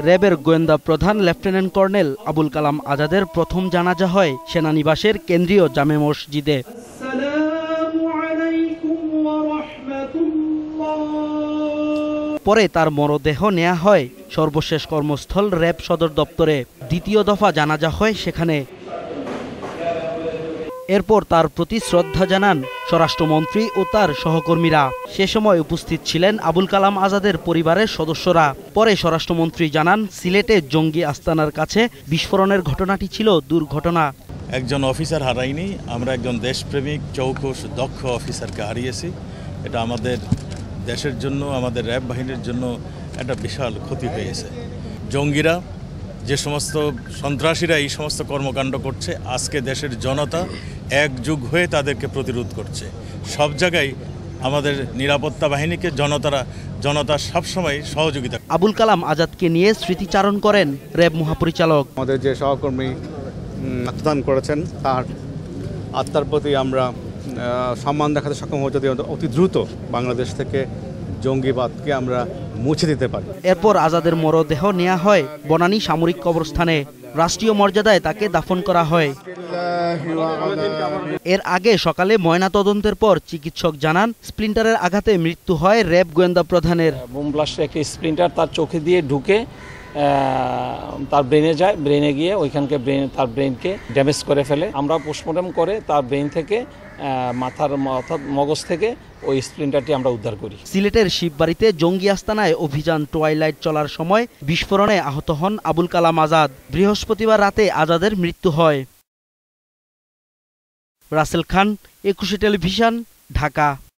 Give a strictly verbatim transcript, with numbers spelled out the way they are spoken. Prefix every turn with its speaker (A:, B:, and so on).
A: র্যাবের গোয়েন্দা প্রধান লেফটেন্যান্ট কর্নেল আবুল কালাম আজাদের প্রথম জানাজা হয় সেনানিবাসের কেন্দ্রীয় জামে মসজিদে। পরে তার মরদেহ নেওয়া হয় সর্বশেষ কর্মস্থল র্যাব সদর দপ্তরে। দ্বিতীয় দফা জানাজা হয় সেখানে। এরপর তার প্রতি শ্রদ্ধা জানান স্বরাষ্ট্রমন্ত্রী ও তার সহকর্মীরা। সে সময় উপস্থিত ছিলেন আবুল কালাম আজাদের পরিবারের সদস্যরা। পরে স্বরাষ্ট্রমন্ত্রী জানান, সিলেটে জঙ্গি আস্তানার কাছে বিস্ফোরণের ঘটনাটি ছিল দুর্ঘটনা।
B: একজন অফিসার হারাইনি, আমরা একজন দেশপ্রেমিক চৌকস দক্ষ অফিসারকে হারিয়েছি। এটা আমাদের দেশের জন্য, আমাদের র্যাব বাহিনীর জন্য একটা বিশাল ক্ষতি হয়েছে। জঙ্গিরা, যে সমস্ত সন্ত্রাসীরা এই সমস্ত কর্মকাণ্ড করছে, আজকে দেশের জনতা একযুগ হয়ে তাদেরকে প্রতিরোধ করছে। সব জায়গায় আমাদের নিরাপত্তা বাহিনীকে জনতারা জনতা সবসময় সহযোগিতা।
A: আবুল কালাম আজাদকে নিয়ে স্মৃতিচারণ করেন র্যাব মহাপরিচালক।
C: আমাদের যে সহকর্মী আত্মদান করেছেন তার আত্মার প্রতি আমরা সম্মান দেখাতে সক্ষম হয়ে যদি অতি দ্রুত বাংলাদেশ থেকে জঙ্গিবাদকে আমরা মুছে দিতে পারি।
A: এরপর আজাদের মরদেহ নেওয়া হয় বনানী সামরিক কবরস্থানে। রাষ্ট্রীয় মর্যাদায় তাকে দাফন করা হয়। এর আগে সকালে ময়নাতদন্তের পর চিকিৎসক জানান, স্প্লিন্টারের আঘাতে মৃত্যু হয় র্যাব গোয়েন্দা প্রধানের।
D: বোম ব্লাস্টের একটি স্প্লিন্টার তার চোখে দিয়ে ঢুকে তার ব্রেনে যায়, ব্রেনে গিয়ে ওইখানকে ব্রেন তার ব্রেনকে ড্যামেজ করে ফেলে। আমরা পোস্টমর্টম করে তার ব্রেন থেকে মাথার অর্থাৎ মগজ থেকে ওই স্প্লিন্টারটি আমরা উদ্ধার করি।
A: সিলেটের শিববাড়িতে জঙ্গি আস্তানায় অভিযান টুয়াইলাইট চলার সময় বিস্ফোরণে আহত হন আবুল কালাম আজাদ। বৃহস্পতিবার রাতে আজাদের মৃত্যু হয়। রাসেল খান, একুশে টেলিভিশন, ঢাকা।